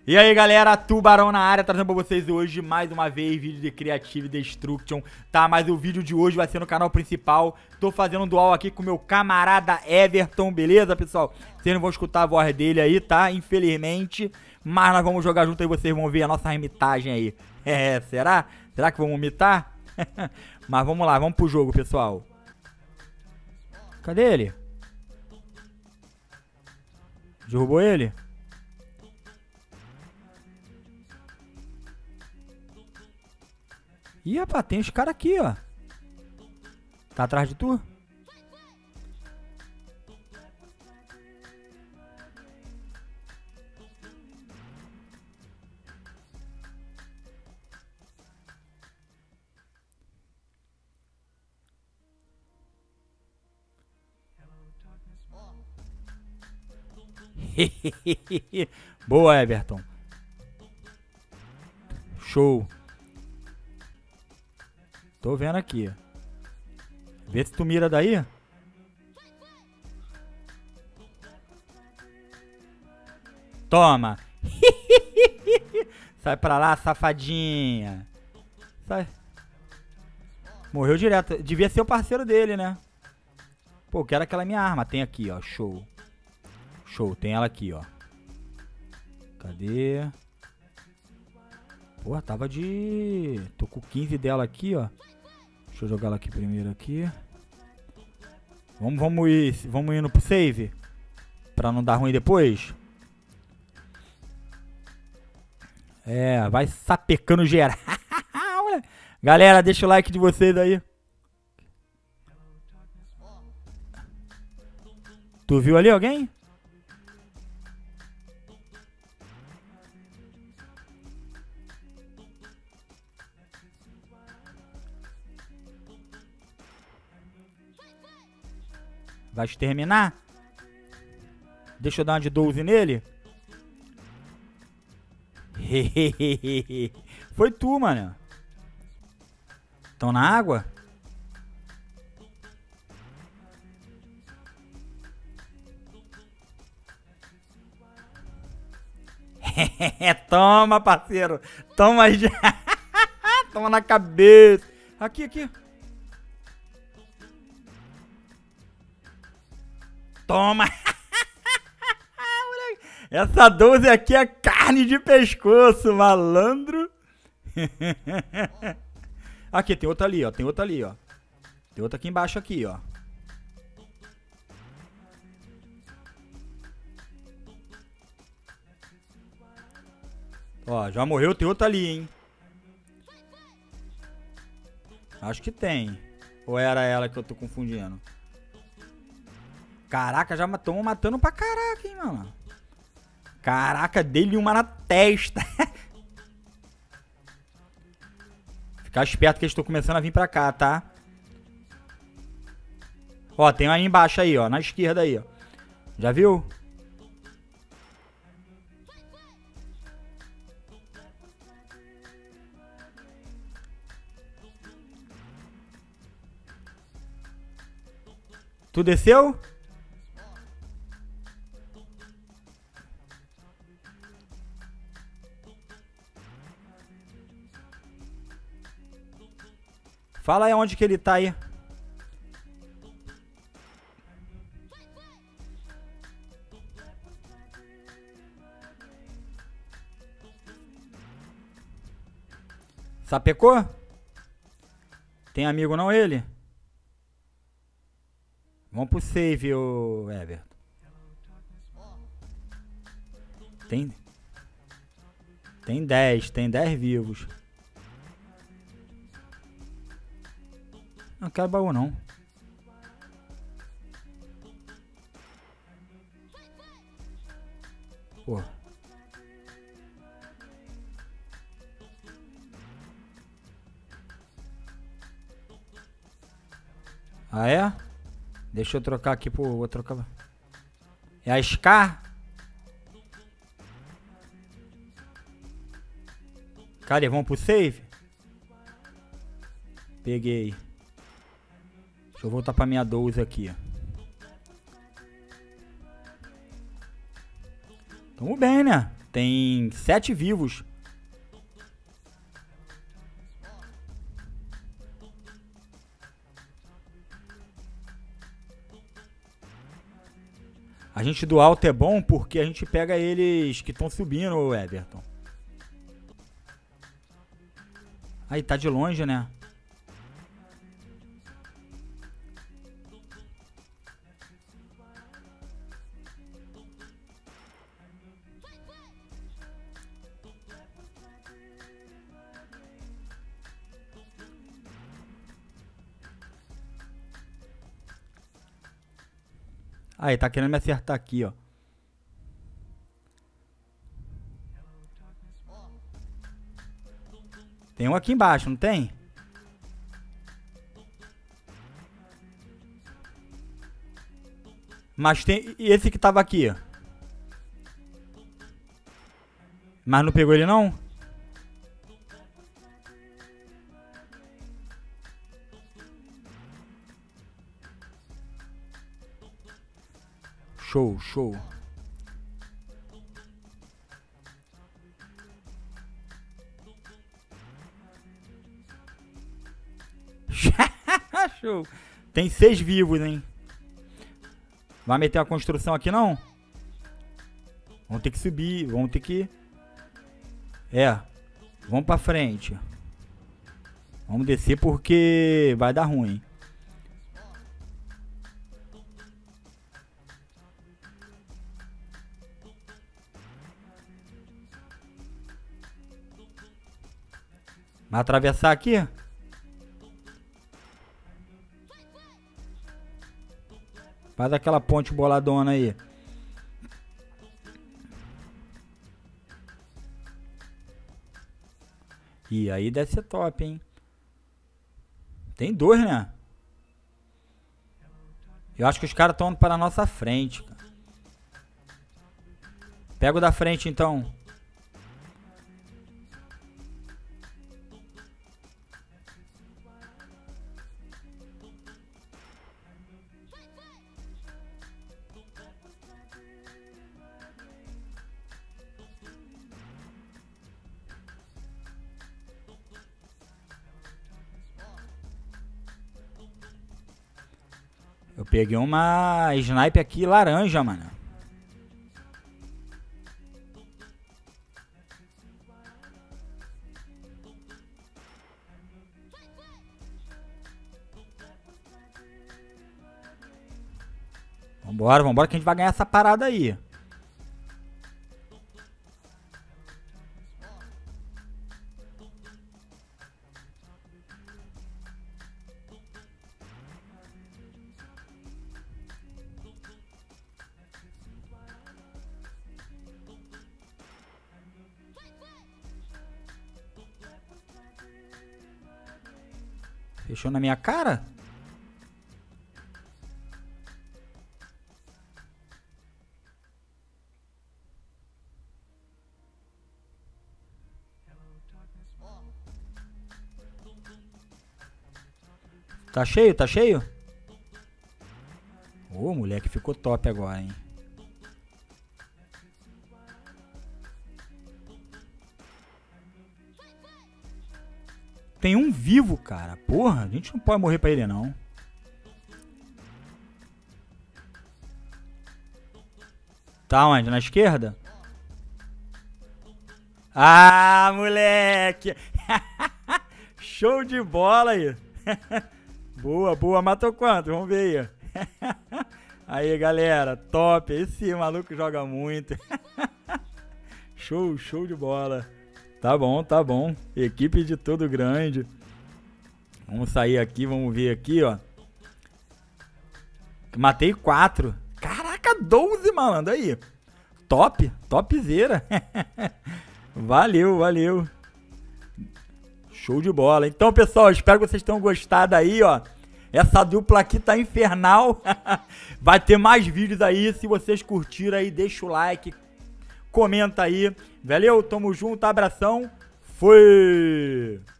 E aí galera, Tubarão na área, trazendo pra vocês hoje mais uma vez vídeo de Creative Destruction, tá? Mas o vídeo de hoje vai ser no canal principal. Tô fazendo um dual aqui com meu camarada Everton, beleza, pessoal? Vocês não vão escutar a voz dele aí, tá? Infelizmente. Mas nós vamos jogar junto e vocês vão ver a nossa imitagem aí. É, será? Será que vamos imitar? Mas vamos lá, vamos pro jogo, pessoal. Cadê ele? Derrubou ele? Ih, rapaz, tem os caras aqui, ó. Tá atrás de tu? Boa, Everton. Show. Tô vendo aqui. Vê se tu mira daí. Toma. Sai pra lá, safadinha. Sai. Morreu direto. Devia ser o parceiro dele, né? Pô, eu quero aquela minha arma. Tem aqui, ó. Show. Show. Tem ela aqui, ó. Cadê? Pô, tava de... Tô com 15 dela aqui, ó. Deixa eu jogar ela aqui primeiro aqui. Vamos indo pro save. Pra não dar ruim depois. É, vai sapecando geral. Galera, deixa o like de vocês aí. Tu viu ali alguém? Vai exterminar? Deixa eu dar uma de 12 nele. Foi tu, mano. Tão na água? Toma, parceiro. Toma já. Toma na cabeça. Aqui, aqui. Toma. Essa 12 aqui é carne de pescoço, malandro. Aqui, tem outra ali, ó. Tem outra ali, ó. Tem outra aqui embaixo aqui, ó. Ó, já morreu, tem outra ali, hein. Acho que tem. Ou era ela que eu tô confundindo? Caraca, já estão matando pra caraca, hein, mano. Caraca, dei-lhe uma na testa. Ficar esperto que eles estão começando a vir pra cá, tá? Ó, tem aí embaixo aí, ó. Na esquerda aí, ó. Já viu? Tu desceu? Fala aí onde que ele tá aí. Sapecou? Tem amigo não ele? Vamos pro save, ô Everton. Tem 10 vivos. Não quero baú não. Pô. Ah, é? Deixa eu trocar aqui pro... Vou trocar... É a Scar? Cadê? Vamos pro save? Peguei. Deixa eu voltar pra minha 12 aqui. Tamo bem, né? Tem 7 vivos. A gente do alto é bom porque a gente pega eles que estão subindo, Everton. Aí, tá de longe, né? Aí, tá querendo me acertar aqui, ó. Tem um aqui embaixo, não tem? Mas tem... E esse que tava aqui? Mas não pegou ele, não? Show, show. Show. Tem 6 vivos, hein? Vai meter a construção aqui, não? Vamos ter que subir, vamos ter que... É, vamos pra frente. Vamos descer porque vai dar ruim. Vai atravessar aqui? Faz aquela ponte boladona aí. E aí deve ser top, hein? Tem 2, né? Eu acho que os caras estão indo para a nossa frente, cara. Pega o da frente, então. Eu peguei uma sniper aqui laranja, mano. Vambora, vambora que a gente vai ganhar essa parada aí. Fechou na minha cara? Tá cheio? Tá cheio? Ô, moleque, ficou top agora, hein? Tem um vivo, cara. Porra, a gente não pode morrer pra ele, não. Tá onde? Na esquerda? Ah, moleque! Show de bola aí. Boa, boa. Matou quanto? Vamos ver aí. Aí, galera. Top. Esse maluco joga muito. Show, show de bola. Tá bom, tá bom. Equipe de todo grande. Vamos sair aqui, vamos ver aqui, ó. Matei 4. Caraca, 12, malandro. Aí. Top, topzera. Valeu, valeu. Show de bola. Então, pessoal, espero que vocês tenham gostado aí, ó. Essa dupla aqui tá infernal. Vai ter mais vídeos aí. Se vocês curtiram aí, deixa o like. Comenta aí. Valeu, tamo junto, abração. Fui!